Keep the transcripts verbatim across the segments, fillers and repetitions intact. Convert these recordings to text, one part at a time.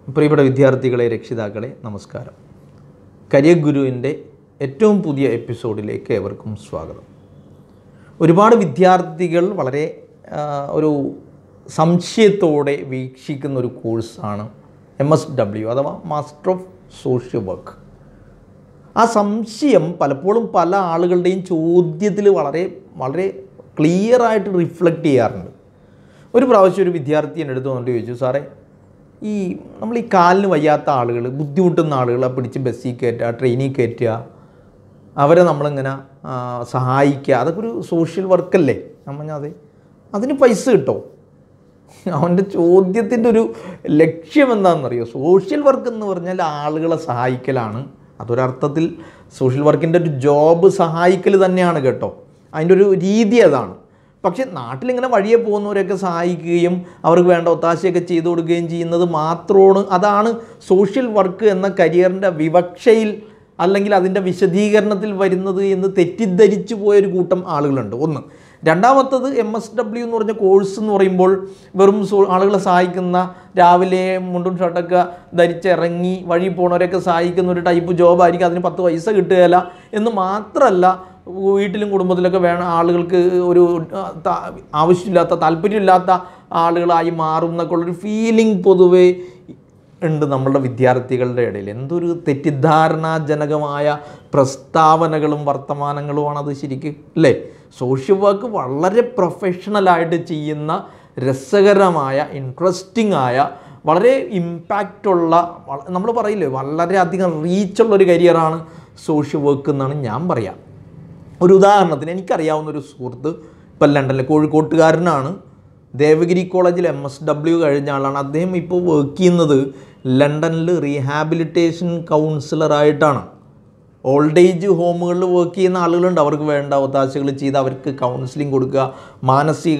പ്രിയപ്പെട്ട വിദ്യാർത്ഥികളെ, രക്ഷിതാക്കളെ, നമസ്കാരം. കരിയർ ഗുരുവിൻ്റെ ഏറ്റവും പുതിയ എപ്പിസോഡിലേക്ക് ഏവർക്കും സ്വാഗതം. ഒരുപാട് വിദ്യാർത്ഥികൾ വളരെ ഒരു സംശയത്തോടെ വീക്ഷിക്കുന്ന ഒരു കോഴ്സാണ് എം എസ് ഡബ്ല്യു അഥവാ മാസ്റ്റർ ഓഫ് സോഷ്യൽ വർക്ക്. ആ സംശയം പലപ്പോഴും പല ആളുകളുടെയും ചോദ്യത്തിൽ വളരെ വളരെ ക്ലിയറായിട്ട് റിഫ്ലക്റ്റ് ചെയ്യാറുണ്ട്. ഒരു പ്രാവശ്യം ഒരു വിദ്യാർത്ഥി എൻ്റെ അടുത്ത് വന്നിട്ട് ചോദിച്ചു, സാറേ, ഈ നമ്മൾ ഈ കാലിന് വയ്യാത്ത ആളുകൾ, ബുദ്ധിമുട്ടുന്ന ആളുകളെ പിടിച്ച് ബസ്സിൽ കയറ്റുക, ട്രെയിനിൽ കയറ്റുക, അവരെ നമ്മളിങ്ങനെ സഹായിക്കുക, അതൊക്കെ ഒരു സോഷ്യൽ വർക്കല്ലേ? നമ്മൾ അതെ, അതിന് പൈസ കിട്ടോ? അവൻ്റെ ചോദ്യത്തിൻ്റെ ഒരു ലക്ഷ്യം എന്താണെന്നറിയോ? സോഷ്യൽ വർക്ക് എന്ന് പറഞ്ഞാൽ ആളുകളെ സഹായിക്കലാണ്. അതൊരർത്ഥത്തിൽ സോഷ്യൽ വർക്കിൻ്റെ ഒരു ജോബ് സഹായിക്കൽ തന്നെയാണ് കേട്ടോ. അതിൻ്റെ ഒരു രീതി അതാണ്. പക്ഷേ നാട്ടിലിങ്ങനെ വഴിയെ പോകുന്നവരെയൊക്കെ സഹായിക്കുകയും അവർക്ക് വേണ്ട ഒത്താശയൊക്കെ ചെയ്തു കൊടുക്കുകയും ചെയ്യുന്നത് മാത്രമാണ് അതാണ് സോഷ്യൽ വർക്ക് എന്ന കരിയറിൻ്റെ വിവക്ഷയിൽ അല്ലെങ്കിൽ അതിൻ്റെ വിശദീകരണത്തിൽ വരുന്നത് എന്ന് തെറ്റിദ്ധരിച്ചു പോയൊരു കൂട്ടം ആളുകളുണ്ട്. ഒന്ന്. രണ്ടാമത്തത്, എം എസ് ഡബ്ല്യു എന്ന് പറഞ്ഞ കോഴ്സ് എന്ന് പറയുമ്പോൾ വെറും സോ ആളുകളെ സഹായിക്കുന്ന, രാവിലെ മുണ്ടും ഷർട്ടൊക്കെ ധരിച്ചിറങ്ങി വഴി പോകുന്നവരെയൊക്കെ സഹായിക്കുന്ന ഒരു ടൈപ്പ് ജോബായിരിക്കും. അതിന് പത്ത് പൈസ കിട്ടുകയില്ല എന്ന് മാത്രമല്ല, വീട്ടിലും കുടുംബത്തിലൊക്കെ വേണം ആളുകൾക്ക് ഒരു ആവശ്യമില്ലാത്ത, താല്പര്യമില്ലാത്ത ആളുകളായി മാറും എന്നൊക്കെ ഉള്ളൊരു ഫീലിംഗ് പൊതുവേ ഉണ്ട് നമ്മളുടെ വിദ്യാർത്ഥികളുടെ ഇടയിൽ. എന്തൊരു തെറ്റിദ്ധാരണാജനകമായ പ്രസ്താവനകളും വർത്തമാനങ്ങളുമാണത് ശരിക്കും, അല്ലേ? സോഷ്യൽ വർക്ക് വളരെ പ്രൊഫഷണലായിട്ട് ചെയ്യുന്ന, രസകരമായ, ഇൻട്രസ്റ്റിംഗ് ആയ, വളരെ ഇമ്പാക്റ്റുള്ള, നമ്മൾ പറയില്ലേ, വളരെയധികം റീച്ചുള്ളൊരു കരിയറാണ് സോഷ്യൽ വർക്ക് എന്നാണ് ഞാൻ പറയാം. ഒരു ഉദാഹരണത്തിന്, എനിക്കറിയാവുന്നൊരു സുഹൃത്ത് ഇപ്പം ലണ്ടനിലെ കോഴിക്കോട്ടുകാരനാണ്. ദേവഗിരി കോളേജിൽ എം എസ് ഡബ്ല്യു കഴിഞ്ഞ ആളാണ്. അദ്ദേഹം ഇപ്പോൾ വർക്ക് ചെയ്യുന്നത് ലണ്ടനിൽ റീഹാബിലിറ്റേഷൻ കൗൺസിലറായിട്ടാണ്. ഓൾഡ് ഏജ് ഹോമുകളിൽ വർക്ക് ചെയ്യുന്ന ആളുകളുണ്ട്. അവർക്ക് വേണ്ട ഒത്താശകൾ ചെയ്ത് അവർക്ക് കൗൺസിലിംഗ് കൊടുക്കുക, മാനസിക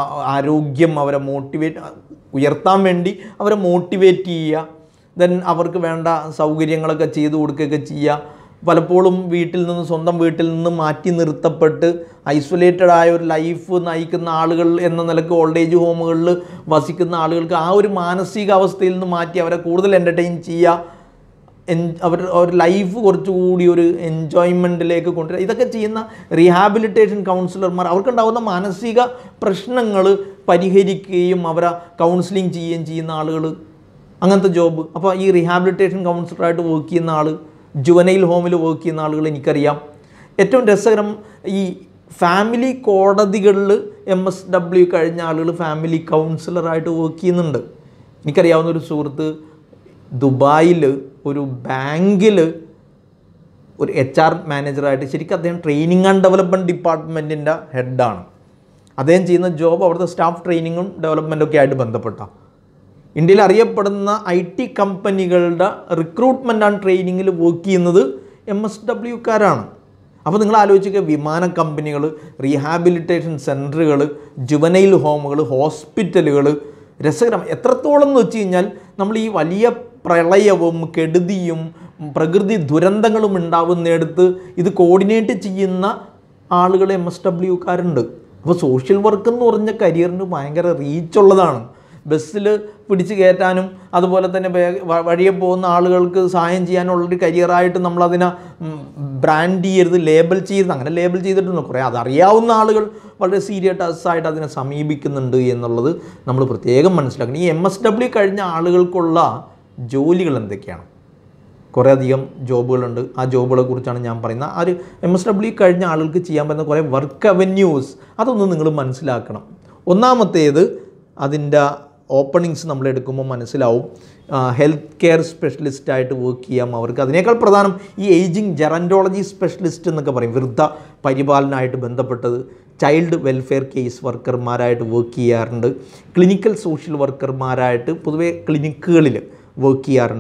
ആരോഗ്യം അവരെ മോട്ടിവേറ്റ് ഉയർത്താൻ വേണ്ടി അവരെ മോട്ടിവേറ്റ് ചെയ്യുക, ദെൻ അവർക്ക് വേണ്ട സൗകര്യങ്ങളൊക്കെ ചെയ്തു കൊടുക്കുകയൊക്കെ ചെയ്യുക. പലപ്പോഴും വീട്ടിൽ നിന്ന്, സ്വന്തം വീട്ടിൽ നിന്ന് മാറ്റി നിർത്തപ്പെട്ട് ഐസൊലേറ്റഡ് ആയ ഒരു ലൈഫ് നയിക്കുന്ന ആളുകൾ എന്ന നിലയ്ക്ക് ഓൾഡ് ഏജ് ഹോമുകളിൽ വസിക്കുന്ന ആളുകൾക്ക് ആ ഒരു മാനസികാവസ്ഥയിൽ നിന്ന് മാറ്റി അവരെ കൂടുതൽ എൻ്റർടൈൻ ചെയ്യുക, എൻ അവർ ഒരു ലൈഫ് കുറച്ചുകൂടി ഒരു എൻജോയ്മെൻറ്റിലേക്ക് കൊണ്ടുവരിക. ഇതൊക്കെ ചെയ്യുന്ന റീഹാബിലിറ്റേഷൻ കൗൺസിലർമാർ അവർക്കുണ്ടാകുന്ന മാനസിക പ്രശ്നങ്ങൾ പരിഹരിക്കുകയും അവരെ കൗൺസിലിംഗ് ചെയ്യുകയും ചെയ്യുന്ന ആളുകൾ, അങ്ങനത്തെ ജോബ്. അപ്പോൾ ഈ റീഹാബിലിറ്റേഷൻ കൗൺസിലറായിട്ട് വർക്ക് ചെയ്യുന്ന ആൾ, ജുവനൈൽ ഹോമിൽ വർക്ക് ചെയ്യുന്ന ആളുകൾ എനിക്കറിയാം. ഏറ്റവും രസകരം, ഈ ഫാമിലി കോടതികളിൽ എം എസ് ഡബ്ല്യു കഴിഞ്ഞ ആളുകൾ ഫാമിലി കൗൺസിലറായിട്ട് വർക്ക് ചെയ്യുന്നുണ്ട്. എനിക്കറിയാവുന്ന ഒരു സുഹൃത്ത് ദുബായിൽ ഒരു ബാങ്കിൽ ഒരു എച്ച് ആർ മാനേജറായിട്ട്, ശരിക്കും അദ്ദേഹം ട്രെയിനിങ് ആൻഡ് ഡെവലപ്മെൻറ്റ് ഡിപ്പാർട്ട്മെൻറ്റിൻ്റെ ഹെഡാണ്. അദ്ദേഹം ചെയ്യുന്ന ജോബ് അവിടുത്തെ സ്റ്റാഫ് ട്രെയിനിങ്ങും ഡെവലപ്മെൻറ്റൊക്കെ ആയിട്ട് ബന്ധപ്പെട്ടാണ്. ഇന്ത്യയിൽ അറിയപ്പെടുന്ന ഐ ടി കമ്പനികളുടെ റിക്രൂട്ട്മെൻറ്റ് ആൻഡ് ട്രെയിനിങ്ങിൽ വർക്ക് ചെയ്യുന്നത് എം എസ് ഡബ്ല്യുക്കാരാണ്. അപ്പോൾ നിങ്ങൾ ആലോചിക്കുക, വിമാന കമ്പനികൾ, റീഹാബിലിറ്റേഷൻ സെൻറ്ററുകൾ, ജുവനൈൽ ഹോമുകൾ, ഹോസ്പിറ്റലുകൾ. രസകരം എത്രത്തോളം എന്ന് വെച്ച് കഴിഞ്ഞാൽ, നമ്മൾ ഈ വലിയ പ്രളയവും കെടുതിയും പ്രകൃതി ദുരന്തങ്ങളും ഉണ്ടാവുന്നിടത്ത് ഇത് കോർഡിനേറ്റ് ചെയ്യുന്ന ആളുകൾ എം എസ് ഡബ്ല്യുക്കാരുണ്ട്. അപ്പോൾ സോഷ്യൽ വർക്ക് എന്ന് പറഞ്ഞ കരിയറിന് ഭയങ്കര റീച്ചുള്ളതാണ്. ബസ്സിൽ പിടിച്ച് കയറ്റാനും അതുപോലെ തന്നെ വഴിയെ പോകുന്ന ആളുകൾക്ക് സഹായം ചെയ്യാനുള്ളൊരു കരിയറായിട്ട് നമ്മളതിനെ ബ്രാൻഡ് ചെയ്യരുത്, ലേബൽ ചെയ്യരുത്. അങ്ങനെ ലേബൽ ചെയ്തിട്ടുണ്ട്. കുറേ അതറിയാവുന്ന ആളുകൾ വളരെ സീരിയസ് ആയിട്ട് അതിനെ സമീപിക്കുന്നുണ്ട് എന്നുള്ളത് നമ്മൾ പ്രത്യേകം മനസ്സിലാക്കണം. ഈ എം എസ് ഡബ്ല്യു കഴിഞ്ഞ ആളുകൾക്കുള്ള ജോലികൾ എന്തൊക്കെയാണ്? കുറേ അധികം ജോബുകളുണ്ട്. ആ ജോബുകളെ കുറിച്ചാണ് ഞാൻ പറയുന്നത്. ആ ഒരു എം എസ് ഡബ്ല്യു കഴിഞ്ഞ ആളുകൾക്ക് ചെയ്യാൻ പറ്റുന്ന കുറേ വർക്ക് അവന്യൂസ്, അതൊന്നും നിങ്ങൾ മനസ്സിലാക്കണം. ഒന്നാമത്തേത്, അതിൻ്റെ ഓപ്പണിങ്സ് നമ്മൾ എടുക്കുമ്പോൾ മനസ്സിലാവും. ഹെൽത്ത് കെയർ സ്പെഷ്യലിസ്റ്റായിട്ട് വർക്ക് ചെയ്യാം അവർക്ക്. അതിനേക്കാൾ പ്രധാനം ഈ ഏജിങ് ജെറൻറ്റോളജി സ്പെഷ്യലിസ്റ്റ് എന്നൊക്കെ പറയും, വൃദ്ധ പരിപാലനമായിട്ട് ബന്ധപ്പെട്ടത്. ചൈൽഡ് വെൽഫെയർ കേസ് വർക്കർമാരായിട്ട് വർക്ക് ചെയ്യാറുണ്ട്. ക്ലിനിക്കൽ സോഷ്യൽ വർക്കർമാരായിട്ട് പൊതുവെ ക്ലിനിക്കുകളിൽ വർക്ക് ചെയ്യാറുണ്ട്.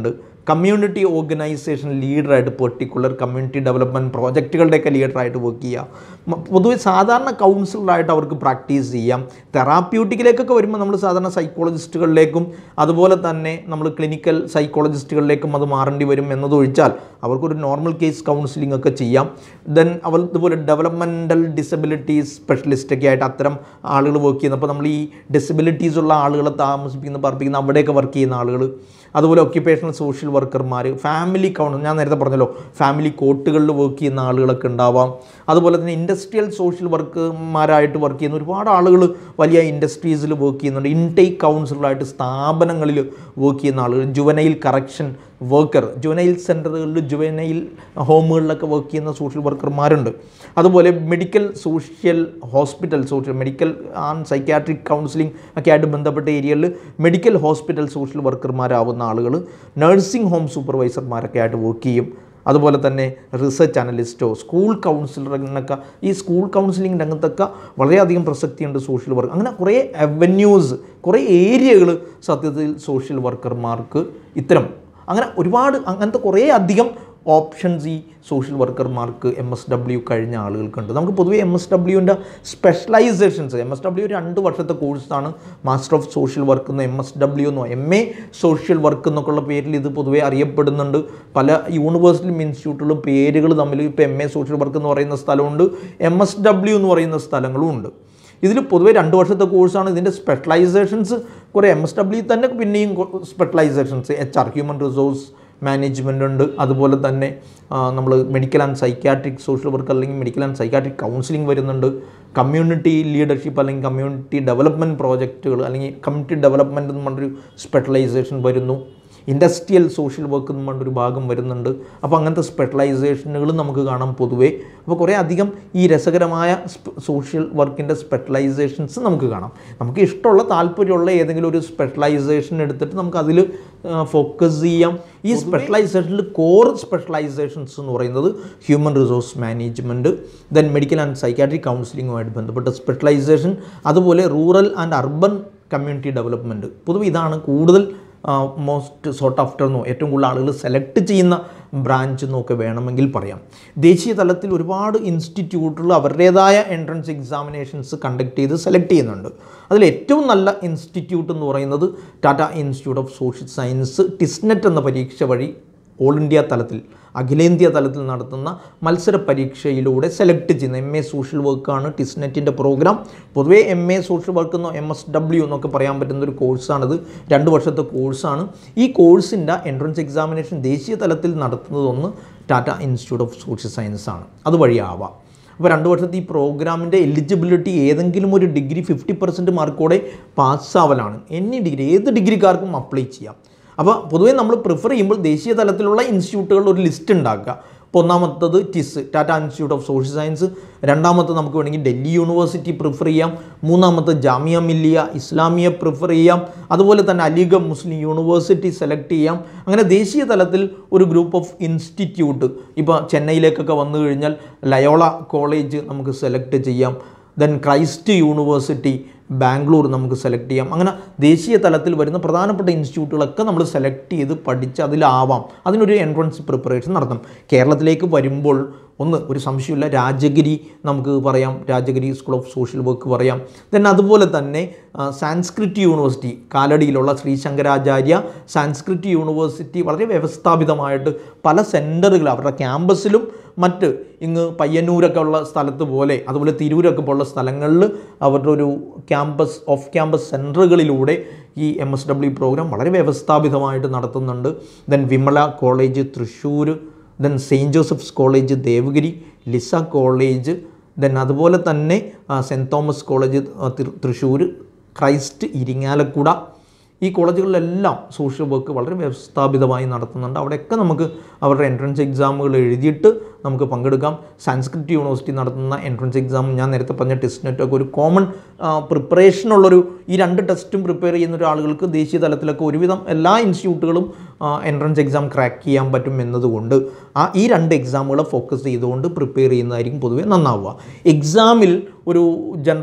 കമ്മ്യൂണിറ്റി ഓർഗനൈസേഷൻ ലീഡറായിട്ട് പെർട്ടിക്കുലർ കമ്മ്യൂണിറ്റി ഡെവലപ്മെൻറ്റ് പ്രോജക്റ്റുകളുടെയൊക്കെ ലീഡറായിട്ട് വർക്ക് ചെയ്യുക. പൊതുവെ സാധാരണ കൗൺസിലറായിട്ട് അവർക്ക് പ്രാക്ടീസ് ചെയ്യാം. തെറാപ്യൂട്ടിക്കിലേക്കൊക്കെ വരുമ്പോൾ നമ്മൾ സാധാരണ സൈക്കോളജിസ്റ്റുകളിലേക്കും അതുപോലെ തന്നെ നമ്മൾ ക്ലിനിക്കൽ സൈക്കോളജിസ്റ്റുകളിലേക്കും അത് മാറേണ്ടി വരും എന്നതൊഴിച്ചാൽ അവർക്കൊരു നോർമൽ കേസ് കൗൺസിലിംഗ് ഒക്കെ ചെയ്യാം. ദെൻ അവർ ഇതുപോലെ ഡെവലപ്മെൻറ്റൽ ഡിസബിലിറ്റീസ് സ്പെഷ്യലിസ്റ്റൊക്കെ ആയിട്ട് അത്തരം ആളുകൾ വർക്ക് ചെയ്യുന്നത്. അപ്പോൾ നമ്മൾ ഈ ഡിസബിലിറ്റീസ് ഉള്ള ആളുകളെ താമസിപ്പിക്കുന്ന പറപ്പിക്കുന്ന അവിടെയൊക്കെ വർക്ക് ചെയ്യുന്ന ആളുകൾ, അതുപോലെ ഒക്യുപ്പേഷണൽ സോഷ്യൽ വർക്കർമാർ, ഫാമിലി കൗൺസിൽ, ഞാൻ നേരത്തെ പറഞ്ഞല്ലോ ഫാമിലി കോർട്ടുകളിൽ വർക്ക് ചെയ്യുന്ന ആളുകളൊക്കെ ഉണ്ടാവാം. അതുപോലെ തന്നെ ഇൻഡസ്ട്രിയൽ സോഷ്യൽ വർക്കർമാരായിട്ട് വർക്ക് ചെയ്യുന്ന ഒരുപാട് ആളുകൾ വലിയ ഇൻഡസ്ട്രീസിൽ വർക്ക് ചെയ്യുന്നുണ്ട്. ഇൻടേക്ക് കൗൺസിലറായിട്ട് സ്ഥാപനങ്ങളിൽ വർക്ക് ചെയ്യുന്ന ആളുകൾ, ജുവനൈൽ കറക്ഷൻ വർക്കർ, ജുവനൈൽ സെൻ്ററുകളിൽ ജുവനൈൽ ഹോമുകളിലൊക്കെ വർക്ക് ചെയ്യുന്ന സോഷ്യൽ വർക്കർമാരുണ്ട്. അതുപോലെ medical social hospital social medical and psychiatric counselling ഒക്കെ ആയിട്ട് ബന്ധപ്പെട്ട ഏരിയകളിൽ മെഡിക്കൽ ഹോസ്പിറ്റൽ സോഷ്യൽ വർക്കർമാരാവുന്ന ആളുകൾ, നഴ്സിംഗ് ഹോം സൂപ്പർവൈസർമാരൊക്കെ ആയിട്ട് വർക്ക് ചെയ്യും. അതുപോലെ തന്നെ റിസർച്ച് അനലിസ്റ്റോ സ്കൂൾ കൗൺസിലറിനൊക്കെ ഈ സ്കൂൾ കൗൺസിലിംഗ് രംഗത്തൊക്കെ വളരെയധികം പ്രസക്തിയുണ്ട് സോഷ്യൽ വർക്ക്. അങ്ങനെ കുറേ അവന്യൂസ്, കുറേ ഏരിയകൾ സത്യത്തിൽ സോഷ്യൽ വർക്കർമാർക്ക് ഇത്തരം അങ്ങനെ ഒരുപാട് അങ്ങനത്തെ കുറേ അധികം ഓപ്ഷൻസ് ഈ സോഷ്യൽ വർക്കർമാർക്ക് എം എസ് ഡബ്ല്യു കഴിഞ്ഞ ആളുകൾക്കുണ്ട്. നമുക്ക് പൊതുവേ എം എസ് ഡബ്ല്യുവിൻ്റെ സ്പെഷ്യലൈസേഷൻസ്, എം എസ് ഡബ്ല്യു രണ്ട് വർഷത്തെ കോഴ്സാണ്. മാസ്റ്റർ ഓഫ് സോഷ്യൽ വർക്ക് എന്നോ എം എസ് ഡബ്ല്യു എന്നോ എം എ സോഷ്യൽ വർക്ക് എന്നൊക്കെയുള്ള പേരിൽ ഇത് പൊതുവേ അറിയപ്പെടുന്നുണ്ട്. പല യൂണിവേഴ്സിറ്റിയും ഇൻസ്റ്റിറ്റ്യൂട്ടുകളും പേരുകൾ തമ്മിൽ ഇപ്പോൾ എം എ സോഷ്യൽ വർക്ക് എന്ന് പറയുന്ന സ്ഥലമുണ്ട്, എം എസ് ഡബ്ല്യു എന്ന് പറയുന്ന സ്ഥലങ്ങളും ഉണ്ട്. ഇതിൽ പൊതുവേ രണ്ട് വർഷത്തെ കോഴ്സാണ്. ഇതിൻ്റെ സ്പെഷ്യലൈസേഷൻസ് കുറേ എം എസ് ഡബ്ല്യു തന്നെ പിന്നെയും specialisations H R human resource management ഉണ്ട്. അതുപോലെ തന്നെ നമ്മൾ medical and psychiatric social work അല്ലെങ്കിൽ മെഡിക്കൽ ആൻഡ് സൈക്യാട്രിക് കൗൺസിലിംഗ് വരുന്നുണ്ട്. കമ്മ്യൂണിറ്റി ലീഡർഷിപ്പ് അല്ലെങ്കിൽ കമ്മ്യൂണിറ്റി ഡെവലപ്മെൻറ്റ് പ്രോജക്റ്റുകൾ അല്ലെങ്കിൽ കമ്മ്യൂണിറ്റി ഡെവലപ്മെൻറ്റ് എന്ന് പറഞ്ഞൊരു സ്പെഷ്യലൈസേഷൻ വരുന്നു. ഇൻഡസ്ട്രിയൽ സോഷ്യൽ വർക്ക് എന്ന് പറഞ്ഞൊരു ഭാഗം വരുന്നുണ്ട്. അപ്പോൾ അങ്ങനത്തെ സ്പെഷ്യലൈസേഷനുകളും നമുക്ക് കാണാം പൊതുവേ. അപ്പോൾ കുറേ അധികം ഈ രസകരമായ സോഷ്യൽ വർക്കിൻ്റെ സ്പെഷ്യലൈസേഷൻസ് നമുക്ക് കാണാം. നമുക്ക് ഇഷ്ടമുള്ള താല്പര്യമുള്ള ഏതെങ്കിലും ഒരു സ്പെഷ്യലൈസേഷൻ എടുത്തിട്ട് നമുക്ക് അതിൽ ഫോക്കസ് ചെയ്യാം. ഈ സ്പെഷ്യലൈസേഷനിൽ കോർ സ്പെഷ്യലൈസേഷൻസ് എന്ന് പറയുന്നത് human resource management, then medical and psychiatric കൗൺസിലിങ്ങുമായിട്ട് ബന്ധപ്പെട്ട സ്പെഷ്യലൈസേഷൻ, അതുപോലെ rural and urban community development. പൊതുവെ ഇതാണ് കൂടുതൽ മോസ്റ്റ് സോട്ട് ആഫ്റ്റർ എന്നോ ഏറ്റവും കൂടുതൽ ആളുകൾ സെലക്ട് ചെയ്യുന്ന ബ്രാഞ്ച് എന്നൊക്കെ വേണമെങ്കിൽ പറയാം. ദേശീയ തലത്തിൽ ഒരുപാട് ഇൻസ്റ്റിറ്റ്യൂട്ടുകൾ അവരുടേതായ എൻട്രൻസ് എക്സാമിനേഷൻസ് കണ്ടക്ട് ചെയ്ത് സെലക്ട് ചെയ്യുന്നുണ്ട്. അതിൽ ഏറ്റവും നല്ല ഇൻസ്റ്റിറ്റ്യൂട്ട് എന്ന് പറയുന്നത് Tata institute of social science TISSNET എന്ന പരീക്ഷ വഴി ഓൾ ഇന്ത്യ തലത്തിൽ അഖിലേന്ത്യാ തലത്തിൽ നടത്തുന്ന മത്സര പരീക്ഷയിലൂടെ സെലക്ട് ചെയ്യുന്ന എം എ സോഷ്യൽ വർക്കാണ് ടിസ്നെറ്റിൻ്റെ പ്രോഗ്രാം. പൊതുവേ എം എ സോഷ്യൽ വർക്ക് എന്നോ എം എസ് ഡബ്ല്യു എന്നൊക്കെ പറയാൻ പറ്റുന്ന ഒരു കോഴ്സാണിത്. രണ്ട് വർഷത്തെ കോഴ്സാണ്. ഈ കോഴ്സിൻ്റെ എൻട്രൻസ് എക്സാമിനേഷൻ ദേശീയ തലത്തിൽ നടത്തുന്നതൊന്ന് Tata institute of social science ആണ്. അതുവഴിയാവാം. അപ്പോൾ രണ്ട് വർഷത്തെ ഈ പ്രോഗ്രാമിൻ്റെ എലിജിബിലിറ്റി ഏതെങ്കിലും ഒരു ഡിഗ്രി ഫിഫ്റ്റി പെർസെൻറ്റ് മാർക്കോടെ പാസ്സാവലാണ്. എനി ഡിഗ്രി ഏത് ഡിഗ്രിക്കാർക്കും അപ്ലൈ ചെയ്യാം. അപ്പോൾ പൊതുവേ നമ്മൾ പ്രിഫർ ചെയ്യുമ്പോൾ ദേശീയ തലത്തിലുള്ള ഇൻസ്റ്റിറ്റ്യൂട്ടുകളുടെ ഒരു ലിസ്റ്റ് ഉണ്ടാക്കുക. ഇപ്പോൾ ഒന്നാമത്തത് TISS Tata institute of social science, രണ്ടാമത്തെ നമുക്ക് വേണമെങ്കിൽ ഡൽഹി യൂണിവേഴ്സിറ്റി പ്രിഫർ ചെയ്യാം, മൂന്നാമത്തെ ജാമിയ മില്ലിയ ഇസ്ലാമിയ പ്രിഫർ ചെയ്യാം, അതുപോലെ തന്നെ അലിഗഡ് മുസ്ലിം യൂണിവേഴ്സിറ്റി സെലക്ട് ചെയ്യാം. അങ്ങനെ ദേശീയ തലത്തിൽ ഒരു ഗ്രൂപ്പ് ഓഫ് ഇൻസ്റ്റിറ്റ്യൂട്ട് ഇപ്പോൾ ചെന്നൈയിലേക്കൊക്കെ വന്നു കഴിഞ്ഞാൽ ലയോള കോളേജ് നമുക്ക് സെലക്ട് ചെയ്യാം, ദെൻ ക്രൈസ്റ്റ് യൂണിവേഴ്സിറ്റി ബാംഗ്ലൂർ നമുക്ക് സെലക്ട് ചെയ്യാം. അങ്ങനെ ദേശീയ തലത്തിൽ വരുന്ന പ്രധാനപ്പെട്ട ഇൻസ്റ്റിറ്റ്യൂട്ടുകളൊക്കെ നമ്മൾ സെലക്ട് ചെയ്ത് പഠിച്ച് അതിലാവാം. അതിനൊരു എൻട്രൻസ് പ്രിപ്പറേഷൻ നടത്തണം. കേരളത്തിലേക്ക് വരുമ്പോൾ ഒന്ന് ഒരു സംശയമില്ല, രാജഗിരി നമുക്ക് പറയാം, Rajagiri school of social work പറയാം. ദെൻ അതുപോലെ തന്നെ സാൻസ്ക്രിറ്റ് യൂണിവേഴ്സിറ്റി കാലടിയിലുള്ള ശ്രീ ശങ്കരാചാര്യ സാൻസ്ക്രിറ്റ് യൂണിവേഴ്സിറ്റി വളരെ വ്യവസ്ഥാപിതമായിട്ട് പല സെൻറ്ററുകൾ അവരുടെ ക്യാമ്പസിലും മറ്റ് ഇങ്ങ് പയ്യന്നൂരൊക്കെ ഉള്ള സ്ഥലത്ത് പോലെ അതുപോലെ തിരൂരൊക്കെ പോലുള്ള സ്ഥലങ്ങളിൽ അവരുടെ ഒരു ക്യാമ്പസ് ഓഫ് ക്യാമ്പസ് സെൻറ്ററുകളിലൂടെ ഈ എം എസ് ഡബ്ല്യു പ്രോഗ്രാം വളരെ വ്യവസ്ഥാപിതമായിട്ട് നടത്തുന്നുണ്ട്. Then Vimala college Thrissur, then saint Joseph's college Devagiri, Lisa college, then അതുപോലെ തന്നെ saint Thomas college Thrissur, Christ Irinjalakuda, ഈ കോളേജുകളിലെല്ലാം സോഷ്യൽ വർക്ക് വളരെ വ്യവസ്ഥാപിതമായി നടത്തുന്നുണ്ട്. അവിടെയൊക്കെ നമുക്ക് അവരുടെ എൻട്രൻസ് എക്സാമുകൾ എഴുതിയിട്ട് നമുക്ക് പങ്കെടുക്കാം. സാൻസ്ക്രിറ്റ് യൂണിവേഴ്സിറ്റി നടത്തുന്ന എൻട്രൻസ് എക്സാം ഞാൻ നേരത്തെ പറഞ്ഞ ടെസ്റ്റിനൊക്കെ ഒരു കോമൺ പ്രിപ്പറേഷനുള്ളൊരു ഈ രണ്ട് ടെസ്റ്റും പ്രിപ്പയർ ചെയ്യുന്ന ഒരാളുകൾക്ക് ദേശീയ തലത്തിലൊക്കെ ഒരുവിധം എല്ലാ ഇൻസ്റ്റിറ്റ്യൂട്ടുകളും എൻട്രൻസ് എക്സാം ക്രാക്ക് ചെയ്യാൻ പറ്റും എന്നതുകൊണ്ട് ആ ഈ രണ്ട് എക്സാമുകളെ ഫോക്കസ് ചെയ്തുകൊണ്ട് പ്രിപ്പയർ ചെയ്യുന്നതായിരിക്കും പൊതുവേ നന്നാവുക. എക്സാമിൽ ഒരു ജനറൽ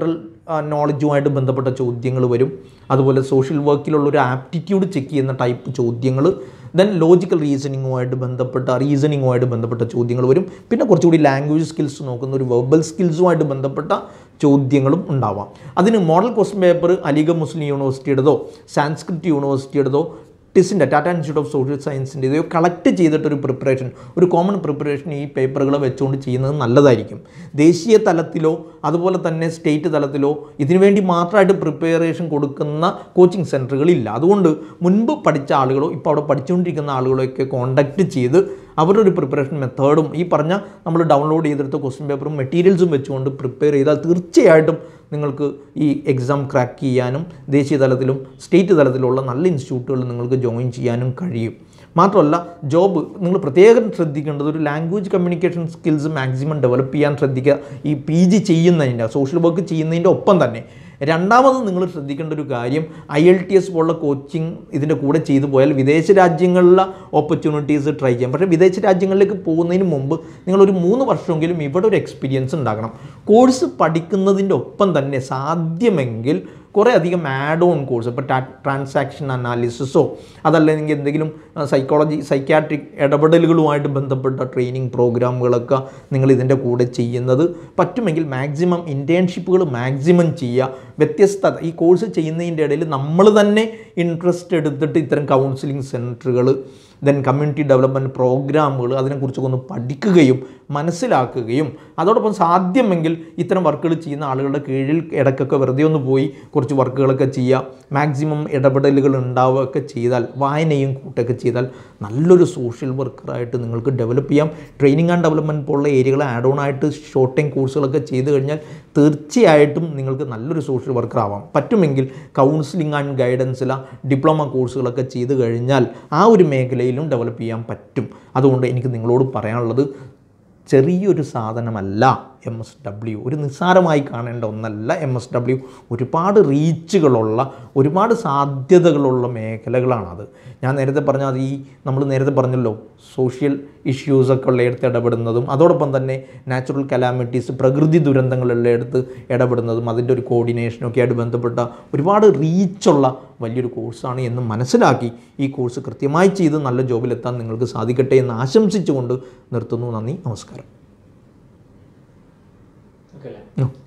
നോളജുമായിട്ട് ബന്ധപ്പെട്ട ചോദ്യങ്ങൾ വരും. അതുപോലെ സോഷ്യൽ വർക്കിലുള്ള ഒരു ആപ്റ്റിറ്റ്യൂഡ് ചെക്ക് ചെയ്യുന്ന ടൈപ്പ് ചോദ്യങ്ങൾ, ദെൻ ലോജിക്കൽ റീസണിങ്ങുമായിട്ട് ബന്ധപ്പെട്ട റീസണിങ്ങുമായിട്ട് ബന്ധപ്പെട്ട ചോദ്യങ്ങൾ വരും. പിന്നെ കുറച്ചുകൂടി ലാംഗ്വേജ് സ്കിൽസ് നോക്കുന്ന ഒരു വെർബൽ സ്കിൽസുമായിട്ട് ബന്ധപ്പെട്ട ചോദ്യങ്ങളും ഉണ്ടാവാം. അതിന് model question paper Aligarh Muslim യൂണിവേഴ്സിറ്റിയുടേതോ സാൻസ്ക്രിറ്റ് യൂണിവേഴ്സിറ്റിയുടേതോ ടിസിൻ്റെ ടാറ്റ ഇൻസ്റ്റിറ്റ്യൂട്ട് ഓഫ് സോഷ്യൽ സയൻസിൻ്റെ ഇതോ കളക്ട് ചെയ്തിട്ടൊരു പ്രിപ്പറേഷൻ, ഒരു കോമൺ പ്രിപ്പറേഷൻ ഈ പേപ്പറുകൾ വെച്ചുകൊണ്ട് ചെയ്യുന്നത് നല്ലതായിരിക്കും. ദേശീയ തലത്തിലോ അതുപോലെ തന്നെ സ്റ്റേറ്റ് തലത്തിലോ ഇതിനുവേണ്ടി മാത്രമായിട്ട് പ്രിപ്പറേഷൻ കൊടുക്കുന്ന കോച്ചിങ് സെൻറ്ററുകളില്ല. അതുകൊണ്ട് മുൻപ് പഠിച്ച ആളുകളോ ഇപ്പോൾ അവിടെ പഠിച്ചുകൊണ്ടിരിക്കുന്ന ആളുകളൊക്കെ കോൺടാക്റ്റ് ചെയ്ത് അവരുടെ ഒരു പ്രിപ്പറേഷൻ മെത്തേഡും ഈ പറഞ്ഞ നമ്മൾ ഡൗൺലോഡ് ചെയ്തെടുത്ത ക്വസ്റ്റ്യൻ പേപ്പറും മെറ്റീരിയൽസും വെച്ചുകൊണ്ട് പ്രിപ്പയർ ചെയ്താൽ തീർച്ചയായിട്ടും നിങ്ങൾക്ക് ഈ എക്സാം ക്രാക്ക് ചെയ്യാനും ദേശീയ തലത്തിലും സ്റ്റേറ്റ് തലത്തിലുള്ള നല്ല ഇൻസ്റ്റിറ്റ്യൂട്ടുകളിൽ നിങ്ങൾക്ക് ജോയിൻ ചെയ്യാനും കഴിയും. മാത്രമല്ല ജോബ് നിങ്ങൾ പ്രത്യേകം ശ്രദ്ധിക്കേണ്ടത് ഒരു language communication skills maximum develop ചെയ്യാൻ ശ്രദ്ധിക്കുക. ഈ പി ജി ചെയ്യുന്നതിൻ്റെ സോഷ്യൽ വർക്ക് ചെയ്യുന്നതിൻ്റെ ഒപ്പം തന്നെ രണ്ടാമത് നിങ്ങൾ ശ്രദ്ധിക്കേണ്ട ഒരു കാര്യം, ഐ എൽ ടി എസ് പോലുള്ള കോച്ചിങ് ഇതിൻ്റെ കൂടെ ചെയ്തു പോയാൽ വിദേശ രാജ്യങ്ങളിലെ ഓപ്പർച്യൂണിറ്റീസ് ട്രൈ ചെയ്യാം. പക്ഷേ വിദേശ രാജ്യങ്ങളിലേക്ക് പോകുന്നതിന് മുമ്പ് നിങ്ങളൊരു മൂന്ന് വർഷമെങ്കിലും ഇവിടെ ഒരു എക്സ്പീരിയൻസ് ഉണ്ടാകണം. കോഴ്സ് പഠിക്കുന്നതിൻ്റെ ഒപ്പം തന്നെ സാധ്യമെങ്കിൽ കുറേ അധികം ആഡ് ഓൺ കോഴ്സ്, ഇപ്പോൾ ട്രാൻസാക്ഷൻ അനാലിസിസോ അതല്ലെങ്കിൽ എന്തെങ്കിലും സൈക്കോളജി സൈക്യാട്രിക് ഇടപെടലുകളുമായിട്ട് ബന്ധപ്പെട്ട ട്രെയിനിങ് പ്രോഗ്രാമുകളൊക്കെ നിങ്ങൾ ഇതിൻ്റെ കൂടെ ചെയ്യുന്നത് പറ്റുമെങ്കിൽ മാക്സിമം ഇൻറ്റേൺഷിപ്പുകൾ മാക്സിമം ചെയ്യുക. വ്യത്യസ്ത ഈ കോഴ്സ് ചെയ്യുന്നതിൻ്റെ ഇടയിൽ നമ്മൾ തന്നെ ഇൻട്രസ്റ്റ് എടുത്തിട്ട് ഇത്തരം കൗൺസിലിംഗ് സെൻറ്ററുകൾ, ദെൻ കമ്മ്യൂണിറ്റി ഡെവലപ്മെൻറ്റ് പ്രോഗ്രാമുകൾ അതിനെക്കുറിച്ചൊക്കെ ഒന്ന് പഠിക്കുകയും മനസ്സിലാക്കുകയും അതോടൊപ്പം സാധ്യമെങ്കിൽ ഇത്തരം വർക്കുകൾ ചെയ്യുന്ന ആളുകളുടെ കീഴിൽ ഇടയ്ക്കൊക്കെ വെറുതെ ഒന്ന് പോയി കുറച്ച് വർക്കുകളൊക്കെ ചെയ്യുക, മാക്സിമം ഇടപെടലുകൾ ഉണ്ടാവുകയൊക്കെ ചെയ്താൽ, വായനയും കൂട്ടൊക്കെ ചെയ്താൽ നല്ലൊരു സോഷ്യൽ വർക്കറായിട്ട് നിങ്ങൾക്ക് ഡെവലപ്പ് ചെയ്യാം. ട്രെയിനിങ് ആൻഡ് ഡെവലപ്മെൻറ്റ് പോലുള്ള ഏരിയകൾ ആഡ് ഓൺ ആയിട്ട് ഷോർട്ട് ടൈം കോഴ്സുകളൊക്കെ ചെയ്ത് കഴിഞ്ഞാൽ തീർച്ചയായിട്ടും നിങ്ങൾക്ക് നല്ലൊരു സോഷ്യൽ വർക്കർ ആവാം. പറ്റുമെങ്കിൽ കൗൺസിലിംഗ് ആൻഡ് ഗൈഡൻസിലെ ഡിപ്ലോമ കോഴ്സുകളൊക്കെ ചെയ്ത് കഴിഞ്ഞാൽ ആ ഒരു മേഖലയിലും ഡെവലപ്പ് ചെയ്യാൻ പറ്റും. അതുകൊണ്ട് എനിക്ക് നിങ്ങളോട് പറയാനുള്ളത്, ചെറിയൊരു സാധനമല്ല എം എസ് ഡബ്ല്യു, ഒരു നിസ്സാരമായി കാണേണ്ട ഒന്നല്ല എം എസ് ഡബ്ല്യു. ഒരുപാട് റീച്ചുകളുള്ള ഒരുപാട് സാധ്യതകളുള്ള മേഖലകളാണത്. ഞാൻ നേരത്തെ പറഞ്ഞാൽ ഈ നമ്മൾ നേരത്തെ പറഞ്ഞല്ലോ സോഷ്യൽ ഇഷ്യൂസൊക്കെ ഉള്ളയിടത്ത് ഇടപെടുന്നതും അതോടൊപ്പം തന്നെ നാച്ചുറൽ കലാമിറ്റീസ് പ്രകൃതി ദുരന്തങ്ങളുള്ളയിടത്ത് ഇടപെടുന്നതും അതിൻ്റെ ഒരു കോർഡിനേഷനൊക്കെ ആയിട്ട് ബന്ധപ്പെട്ട ഒരുപാട് റീച്ചുള്ള വലിയൊരു കോഴ്സാണ് എന്ന് മനസ്സിലാക്കി ഈ കോഴ്സ് കൃത്യമായി ചെയ്ത് നല്ല ജോബിലെത്താൻ നിങ്ങൾക്ക് സാധിക്കട്ടെ എന്ന് ആശംസിച്ചുകൊണ്ട് നിർത്തുന്നു. നന്ദി, നമസ്കാരം. Okay.